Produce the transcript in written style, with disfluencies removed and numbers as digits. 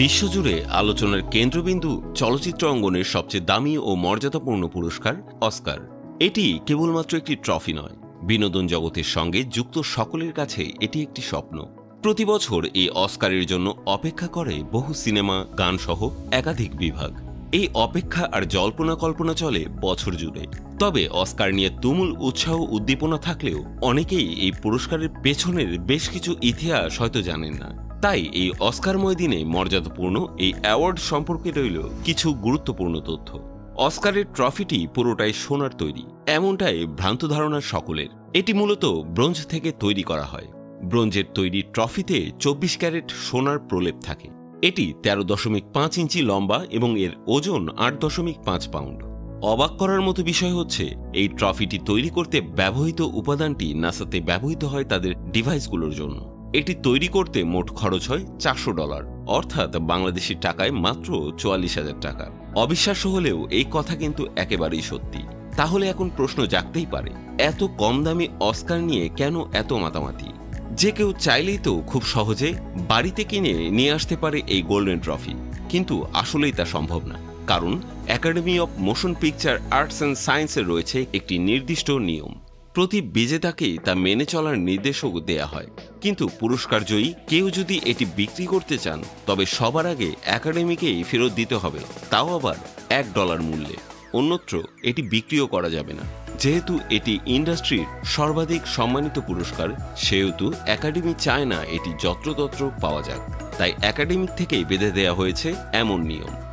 বিশ্বজুড়ে আলোচনার কেন্দ্রবিন্দু চলচ্চিত্র অঙ্গনের সবচেয়ে দামি ও মর্যাদাপূর্ণ পুরস্কার অস্কার। এটি কেবলমাত্র একটি ট্রফি নয়, বিনোদন জগতের সঙ্গে যুক্ত সকলের কাছে এটি একটি স্বপ্ন। প্রতি বছর এই অস্কারের জন্য অপেক্ষা করে বহু সিনেমা, গান সহ একাধিক বিভাগ। এই অপেক্ষা আর জল্পনা কল্পনা চলে বছর জুড়ে। তবে অস্কার নিয়ে তুমুল উৎসাহ উদ্দীপনা থাকলেও অনেকেই এই পুরস্কারের পেছনের বেশ কিছু ইতিহাস হয়তো জানেন না। তাই এই অস্কারময় দিনে মর্যাদাপূর্ণ এই অ্যাওয়ার্ড সম্পর্কে রইল কিছু গুরুত্বপূর্ণ তথ্য। অস্কারের ট্রফিটি পুরোটাই সোনার তৈরি, এমনটাই ভ্রান্ত ধারণা সকলের। এটি মূলত ব্রোঞ্জ থেকে তৈরি করা হয়। ব্রোঞ্জের তৈরি ট্রফিতে 24 ক্যারেট সোনার প্রলেপ থাকে। এটি 13.5 ইঞ্চি লম্বা এবং এর ওজন 8.5 পাউন্ড। অবাক করার মতো বিষয় হচ্ছে, এই ট্রফিটি তৈরি করতে ব্যবহৃত উপাদানটি নাসাতে ব্যবহৃত হয় তাদের ডিভাইসগুলোর জন্য। এটি তৈরি করতে মোট খরচ হয় $400, অর্থাৎ বাংলাদেশি টাকায় মাত্র 44,000 টাকা। অবিশ্বাস্য হলেও এই কথা কিন্তু একেবারেই সত্যি। তাহলে এখন প্রশ্ন জাগতেই পারে, এত কম দামি অস্কার নিয়ে কেন এত মাতামাতি? যে কেউ চাইলেই তো খুব সহজে বাড়িতে কিনে নিয়ে আসতে পারে এই গোল্ডেন ট্রফি, কিন্তু আসলেই তা সম্ভব না। কারণ Academy of Motion Picture Arts and সায়েন্সের রয়েছে একটি নির্দিষ্ট নিয়ম। প্রতি বিজেতাকেই তা মেনে চলার নির্দেশও দেয়া হয়। কিন্তু পুরস্কার জয়ী কেউ যদি এটি বিক্রি করতে চান, তবে সবার আগে একাডেমিকেই ফেরত দিতে হবে, তাও আবার $1 মূল্যে। অন্যত্র এটি বিক্রিও করা যাবে না। যেহেতু এটি ইন্ডাস্ট্রির সর্বাধিক সম্মানিত পুরস্কার, সেহেতু একাডেমি চায় না এটি যত্রতত্র পাওয়া যাক। তাই একাডেমি থেকেই বেঁধে দেয়া হয়েছে এমন নিয়ম।